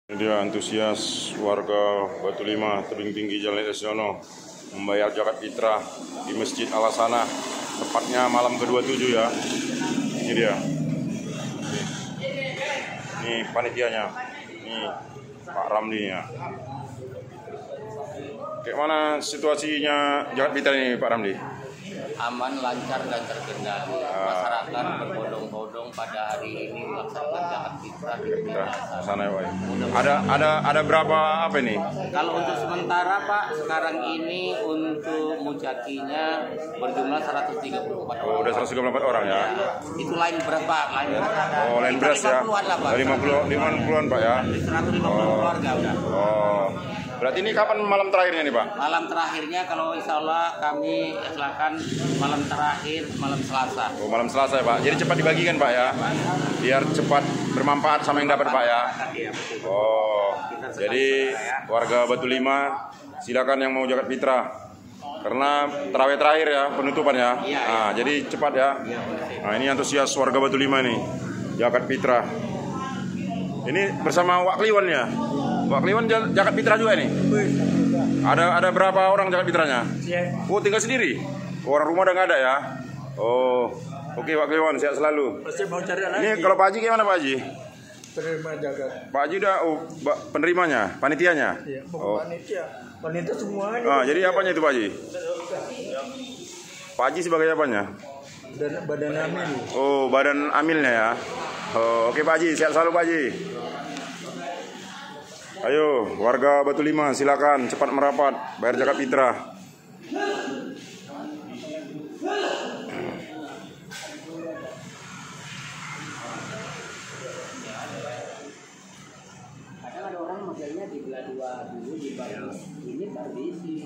Ini dia antusias warga Batu Lima, Tebing Tinggi, Jalan Lesiono membayar zakat fitrah di Masjid Al-Hasanah, tepatnya malam ke-27 ya. Ini dia. Ini panitianya. Ini Pak Ramli ya. Kayak mana situasinya zakat fitrah ini Pak Ramli? Aman, lancar dan terkendali. Masyarakat berbondong-bondong pada hari ini melaksanakan zakat fitrah di sana ya Pak. Ada berapa apa ini? Kalau untuk sementara Pak, sekarang ini untuk mujakinya berjumlah 134 orang. Oh, udah 134 orang ya. Itu lain beras Pak, lain beras. Oh, lain beras ya. 50-an lah Pak. 50-an Pak ya. 150 keluarga udah. Oh. Berarti ini kapan malam terakhirnya nih Pak? Malam terakhirnya kalau insya Allah kami silakan malam terakhir malam Selasa. Oh, malam Selasa ya Pak. Jadi cepat dibagikan Pak ya. Biar cepat bermanfaat sama yang dapat Pak ya. Oh. Jadi warga Batu Lima silakan yang mau zakat fitrah. Karena terawih terakhir ya penutupan ya. Nah, jadi cepat ya. Nah, ini antusias warga Batu Lima nih. Zakat fitrah. Ini bersama Wak Kliwon ya. Wak Kliwon zakat fitrah juga nih. Ada berapa orang zakat fitrahnya? Oh, tinggal sendiri. Orang rumah udah nggak ada ya. Oh, oke Wak Kliwon, sehat selalu. Ini kalau Pak Haji gimana Pak Haji? Penerima zakat. Pak Haji udah penerimanya, panitianya. Iya, panitia semuanya. Ah, jadi apanya itu Pak Haji? Pak Haji sebagai apanya? Badan amil. Oh, badan amilnya ya. Oh, oke Pak Haji, sehat selalu Pak Haji. Ayo, warga Batu Lima silakan cepat merapat bayar zakat fitrah. Kadang ada orang modelnya dibelah dua dulu, dibagi ini baru diisi.